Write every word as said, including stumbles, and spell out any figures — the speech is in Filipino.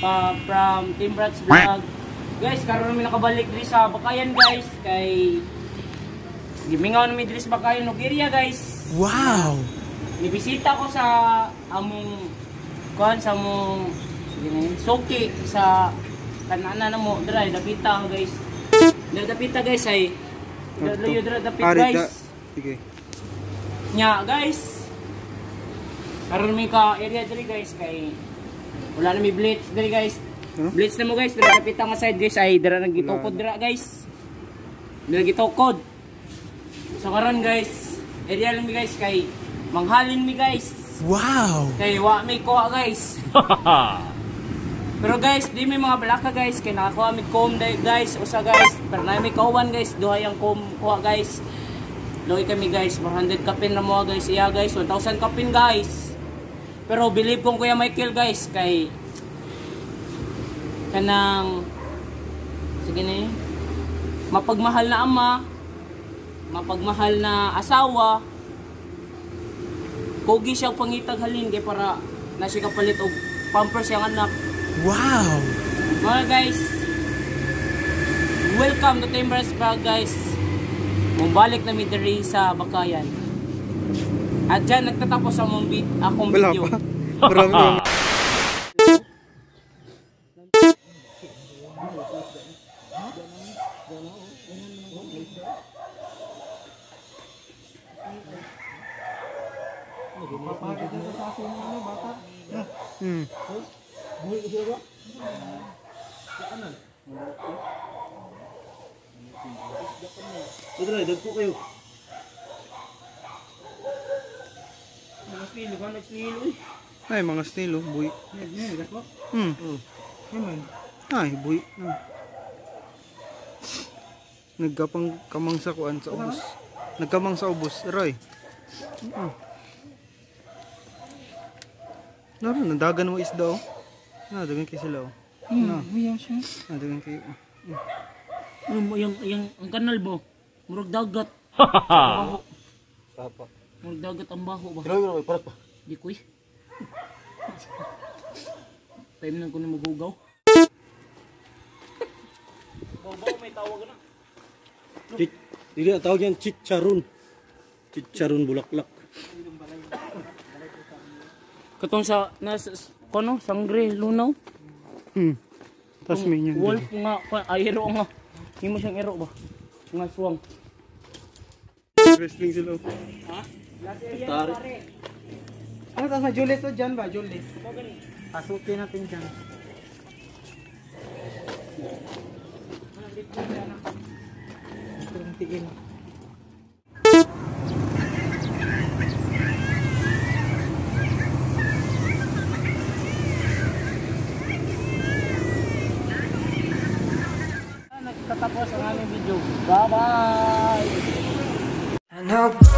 uh, from Team Brats Vlog. Guys, karon namin nakabalik diri sa Bakayan guys, kay gimingaw namin diri sa Bakayan ug area guys. Wow. Nibisita ko sa among kuan sa among gini Soki sa kanana na mo diri dapita guys. Diri dapita guys ay diri diri dapita guys. Sige. Nya guys. Karon mi ka area diri guys kay wala na mi blitz diri guys. Huh? Blitz na mo guys, diri kapita nga side guys ay dira nang gitukod dira guys. Dira gitukod. So karon guys, area lang mi guys kay manghalin mi guys. Wow. Kay wa mi kuha guys. Pero guys, di mi mga balaka guys kay nakakuha mi comb guys, usa guys. Pero na mi kauwan guys, duhay ang comb kuha guys. Loy kami guys, one hundred kapin na mo guys, iya guys, one thousand kapin guys. Pero believe kong Kuya Michael guys kay kanang sige na mapagmahal na ama, mapagmahal na asawa, pogi siya pangitag halin kay para na siya kapalit og pampers yang anak. Wow. Mga guys, welcome to Team Brats Vlog guys. Mumbalik na mi diri sa Bakayan. At dyan nagtatapos ang vid akong wala video. Pa. Marami. Hmm. Udra, dagko kayo. Mga stilo ka, nag-stilo eh. Ay, mga stilo, buhi. Hmm. Ay, buhi. Hmm. Nagkapang kamang sa kuan sa ubos. Nagkamang sa ubos, Roy. Hmm. Naroon, nadagan mo isda oh. Ah, dagan kayo sila oh. Hmm, yan siya. Ah, dagan kayo. Um, yung, yung, ang kanal mo, murag dagat. Papa. Murag dagat ang baho ba? Pero pero para pa. Di ko eh. Time na ko na magugaw. Baw-baw, may tawag na. Chit, hindi na tawag yan chicharon. Chicharon bulaklak. Katong sa, nas, kono, sangre, lunaw. Hmm. Tas may niyan. Wolf nga, ay hero nga. Hindi mo siyang hero ba? Nga swang. Wrestling sila. Ha? Tari. Ano tama Julius o dyan ba? Julius. Pasukin natin dyan. Itong tigil. Nagtatapos ang aming video. Bye bye! I know